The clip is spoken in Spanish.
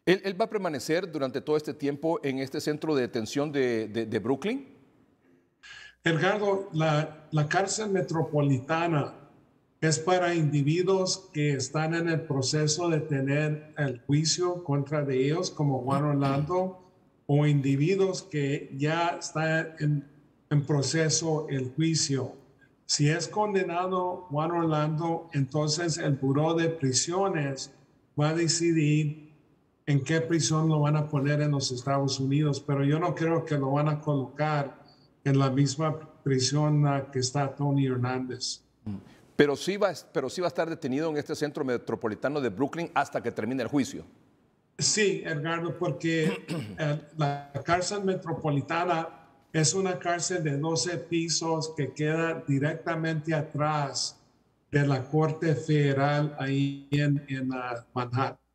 ¿Él va a permanecer durante todo este tiempo en este centro de detención de Brooklyn? Edgardo, la cárcel metropolitana es para individuos que están en el proceso de tener el juicio contra de ellos, como Juan Orlando, o individuos que ya está en proceso el juicio. Si es condenado Juan Orlando, entonces el Buró de Prisiones va a decidir en qué prisión lo van a poner en los Estados Unidos, pero yo no creo que lo van a colocar en la misma prisión que está Tony Hernández. Pero sí va a estar detenido en este centro metropolitano de Brooklyn hasta que termine el juicio. Sí, Edgardo, porque la cárcel metropolitana es una cárcel de 12 pisos que queda directamente atrás de la Corte Federal ahí en Manhattan.